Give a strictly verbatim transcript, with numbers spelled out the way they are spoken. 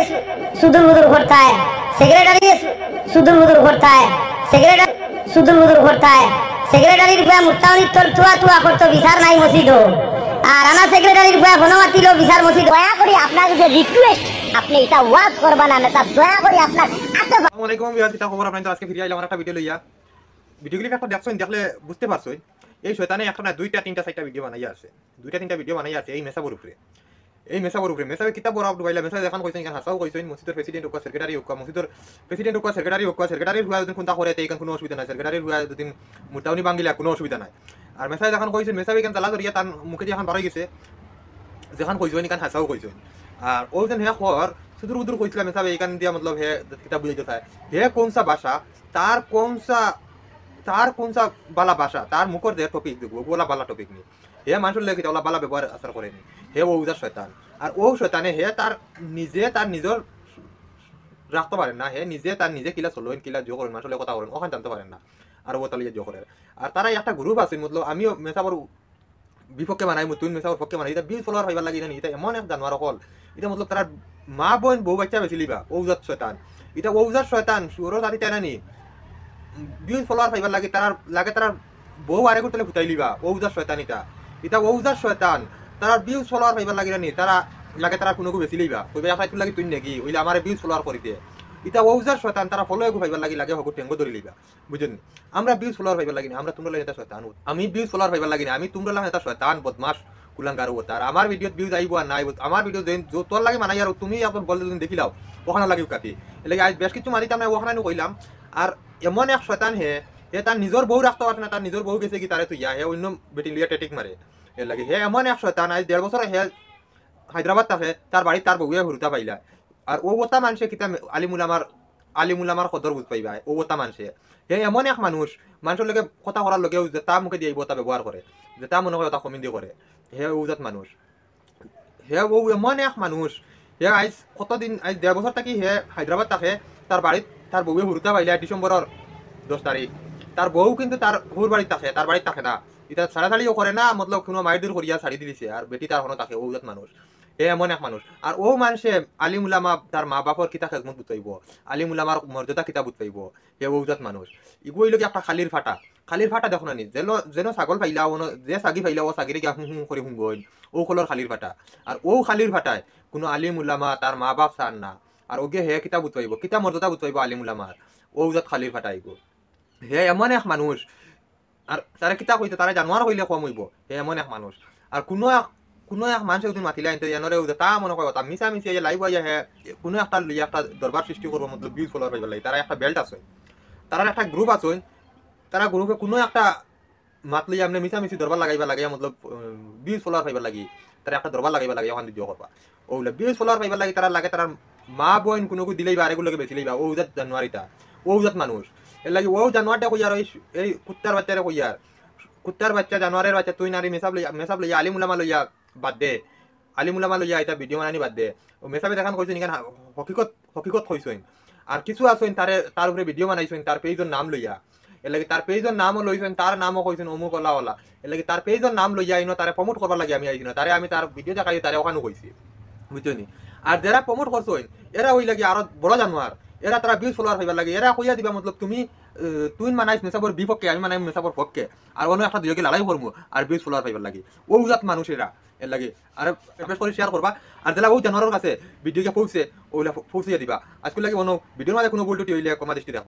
सुदूर बुदूर करता है, सेक्रेटरी सुदूर बुदूर करता है, सेक्रेटरी सुदूर बुदूर करता है, सेक्रेटरी रुपया मुक्तावनी तोर तुआ तुआ करतो বিচার নাই মসজিদ আর আনা সেক্রেটারি রূপে বনমাতি লো বিচার মসজিদ দয়া করে আপনাকে যে রিকোয়েস্ট আপনি এটা ওয়াজ করবেন না স্যার দয়া করে আপনার আসসালামু আলাইকুম ভিউয়ার্স কিতা খবর আপনাদের আজকে ফিরে আইলাম একটা ভিডিও লইয়া ভিডিওগুলি একটা দেখছেন দেখলে বুঝতে পারছেন এই শয়তানে একটা না দুইটা তিনটা চারটা ভিডিও বানাইয়া আছে দুইটা তিনটা ভিডিও বানাইয়া আছে এই মেসাবর উপরে এই মেসাবর উপরে মেসাবে কিতা বড় আপ ডুবাইলা মেসাবে দেখান কইছেন কেন হাসাও কইছেন মসজিদের প্রেসিডেন্ট ও সেক্রেটারি ও মসজিদের প্রেসিডেন্ট ও সেক্রেটারি ও সেক্রেটারি হুয়া যদি কোনটা করে তাই কোনো অসুবিধা নাই সেক্রেটারি হুয়া যদি মুটাউনি বাঙ্গিলা কোনো অসুবিধা নাই আর মেসাবে দেখান কইছেন মেসাবে কেন তালা ধরিয়া তার মুখে দিয়ে এখন বাড়াই গেছে যেখান কইছেন কেন হাসাও কইছেন আর ও যেন হে খবর সুদূর উদূর কইছিলাম মেসাবে এইখান দিয়া মতলব হে কিতাব বুঝাইতে চায় হে কোন সা ভাষা তার কোন সা তার কোন সা বালা ভাষা তার মুখর যে টপিক দিব ওলা বালা টপিক নি হে মানুষের লেগে ওলা বালা ব্যবহার আসার করেনি হে ও উজার শয়তান আর ও শয়তানে হে তার নিজে তার নিজের রাখতে পারেন না হে নিজে তার নিজে কিলা চলেন কিলা জো করেন মানুষের কথা করেন ওখানে জানতে পারেন না আর ও তালিয়ে জো করেন আর তারা একটা গ্রুপ আছে মতলব আমিও মেসাবর বিপক্ষে বানাই তুই মেসাবর পক্ষে বানাই এটা বিশ ফলোয়ার হইবার লাগি না এটা এমন এক জানোয়ার হল এটা মতলব তারা মা বোন বউ বাচ্চা বেশি লিবা ঔজাত শয়তান এটা ঔজাত শয়তান সুরো জাতি তেনা নি বিশ ফলোয়ার পাইবার লাগে তার লাগে তার বউ আরে করতে ফুটাই লিবা ঔজাত শয়তান এটা এটা ঔজাত শয়তান তারা বিশ ফলোয়ার পাইবার লাগে না তারা লাগে তারা কোনো বেশি লিবা কইবে আফাই তুই লাগি তুই নাকি ওইলে আমার বিশ ফলোয়ার করে দিয়ে এটা ঔজাত শয়তান তারা ফলো এগু পাইবার লাগি লাগে হকু টেঙ্গো ধরে লিবা বুঝেন আমরা বিশ ফলোয়ার পাইবার লাগি না আমরা তোমরা লাগে এটা শয়তান আমি বিশ ফলোয়ার পাইবার লাগি না আমি তোমরা লাগে এটা শয়তান বদমাশ কুলাঙ্গার ও তার আমার ভিডিওত ভিউজ আইব আর নাই আমার ভিডিও যে তোর লাগে মানাই আর তুমি আপনার বলতে তুমি দেখিলাও ওখানে লাগিও কাটি এলাকি আজ বেশ কিছু মানিতাম না ওখানে কইলাম আর এমন এক শয়তান হে হে তার নিজের বউ রাখতে পারছে না তার নিজের বউ গেছে কি তারে তুই হে অন্য বেটি লিয়া টেটিক মারে এর লাগে হে এমন এক শয়তান আজ দেড় বছর হে হায়দ্রাবাদ থাকে তার বাড়ি তার বউয়ে হুরুতা পাইলা আর ও ওটা মানুষে কিতা আলিমুল আমার আলিমুল আমার কদর বুঝ পাইবা ও ওটা মানুষে হে এমন এক মানুষ মানুষের লগে কথা করার লগেও যে তা মুখে দিয়ে ওটা ব্যবহার করে যে তা মনে করে ওটা কমিন্দি করে হে ওজাত মানুষ হে ও এমন এক মানুষ হে আজ কতদিন আজ দেড় বছর থাকি হে হায়দ্রাবাদ থাকে তার বাড়িত তার বউয়ে হুরুতা পাইলা ডিসেম্বরের দশ তারিখ তার বউ কিন্তু তার হুর বাড়িতে থাকে তার বাড়িতে থাকে না এটা ছাড়া ছাড়িও করে না মতলব কোনো মায়ের দূর করিয়া ছাড়ি দিয়েছে আর বেটি তার হনো থাকে ওজাত মানুষ হে এমন এক মানুষ আর ও মানুষে আলিমুলামা তার মা বাপর কিতা খেজমত বুঝাইব আলিমুলামার মর্যাদা কিতা বুঝাইব হে ওজাত মানুষ ইগুই লোক একটা খালির ফাটা খালির ফাটা দেখো না নি যেন যেন ছাগল ফাইলা ও যে সাগি ফাইলা ও সাগিরে গিয়া হুম হুম করে হুঙ্গইন ও খোলর খালির ফাটা আর ও খালির ফাটায় কোনো আলিমুলামা তার মা বাপ চান না আর ওকে হে কিতা বুঝাইব কিতা মর্যাদা বুঝাইব আলিমুলামার ও ওজাত খালির ফাটাইব হে এমন এক মানুষ আর তারা কিতা কইতে তারা জানোয়ার হইলে কম হইব হে এমন এক মানুষ আর কোনো কোনো এক মানুষ যদি মাতিলা এনতে জানোরে তা মনে করে তা মিশা মিশিয়ে যে লাইব আইয়া হে কোনো একটা লইয়া একটা দরবার সৃষ্টি করবো মতলব বিউজ ফলোয়ার হইবার লাগে তারা একটা বেল্ট আছে তারা একটা গ্রুপ আছে তারা গ্রুপে কোনো একটা মাত লইয়া আপনি মিশা মিশি দরবার লাগাইবা লাগে মতলব বিউজ ফলোয়ার পাইবার লাগি তারা একটা দরবার লাগাইবা লাগে ওখান দিয়ে করবা ওগুলো বিউজ ফলোয়ার পাইবার লাগে তারা লাগে তারা মা বোন কোনো দিলেইবা আর এগুলোকে বেশি লইবা ও জাত জানুয়ারিটা ও জাত মানুষ এর লাগে ও জানোয়ারটা কইয়ার এই কুত্তার বাচ্চারে কইয়ার কুত্তার বাচ্চা জানোয়ারের বাচ্চা তুই নারী মেসাব লইয়া মেসাব লইয়া আলিমুলামা লইয়া বাদ দে আলিমুলামা লইয়া এটা ভিডিও বানানি বাদ দে ও মেসাবে দেখান কইছেন ইখান হকিকত হকিকত কইছেন আর কিছু আছেন তারে তার উপরে ভিডিও বানাইছেন তার পেজের নাম লইয়া এর লাগে তার পেজের নামও লইছেন তার নামও কইছেন অমুক ওলা ওলা এর লাগে তার পেজের নাম লইয়া ইনো তারে প্রমোট করবার লাগে আমি আইছিনা তারে আমি তার ভিডিও দেখাই তারে ওখানে কইছি বুঝছনি আর যারা প্রমোট করছেন এরা হই লাগে আরো বড় জানোয়ার এরা তারা বিশ ফলোয়ার হইবার লাগে এরা কইয়া দিবা মতলব তুমি তুই মানাইস মেসাবর বিপক্ষে আমি মানাই মেসাবর পক্ষে আর অন্য একটা দুইকে লড়াই করবো আর বিশ ফলোয়ার পাইবার লাগে ও জাত মানুষ এরা এর লাগে আর বেশ করে শেয়ার করবা আর যারা ও জানোয়ারের কাছে ভিডিওকে পৌঁছে ওইলা পৌঁছিয়ে দিবা আজকে লাগে কোনো ভিডিওর মাঝে কোনো বলটুটি হইলে কমা দৃষ্টি দেখো।